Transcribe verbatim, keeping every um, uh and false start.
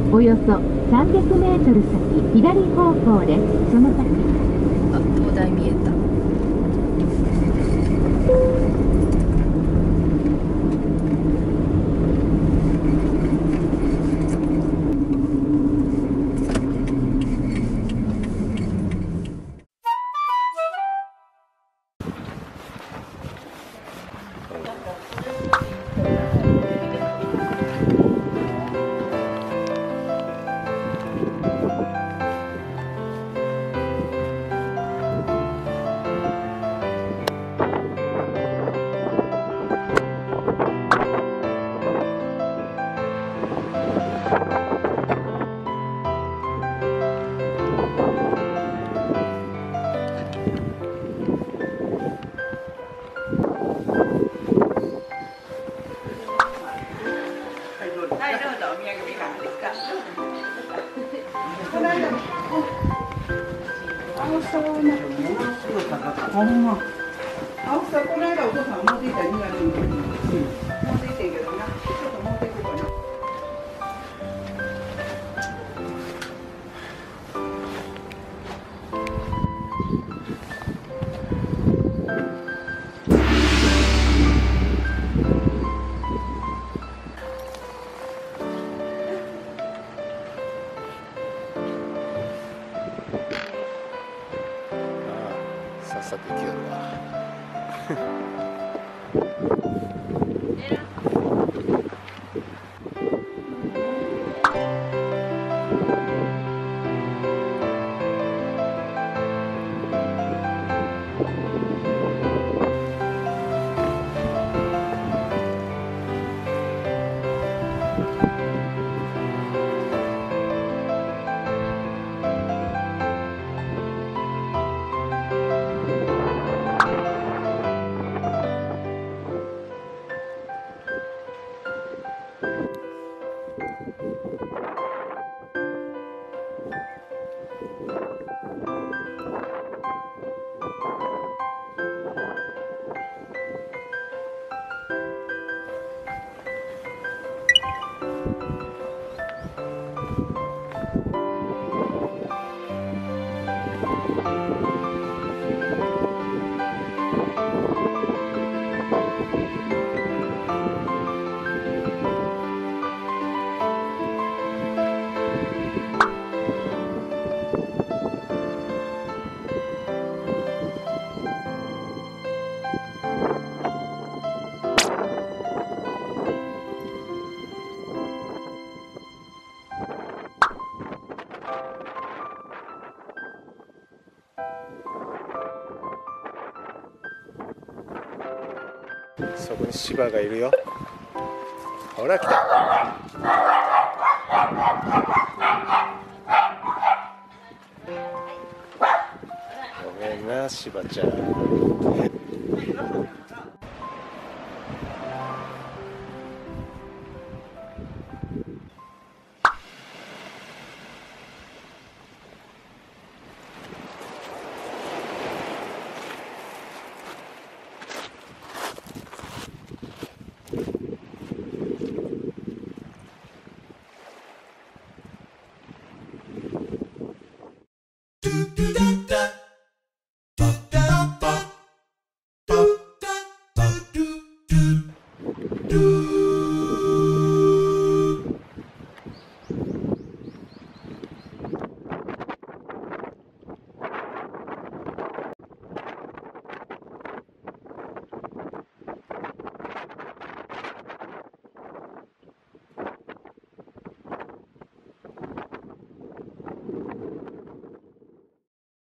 およそさんびゃくメートル先左方向です。その先。 あ、灯台見えた。 はい、どうぞお土産いかがですか。この間も青さはね、ものすごい高かった。ほんま。青さこの間お父さん持っていたにがつに持っていってんけどな。ちょっと持っていこうかな。 さっさと行きよるわ。そこに芝がいるよ。ほら来た。ごめんな、芝ちゃん。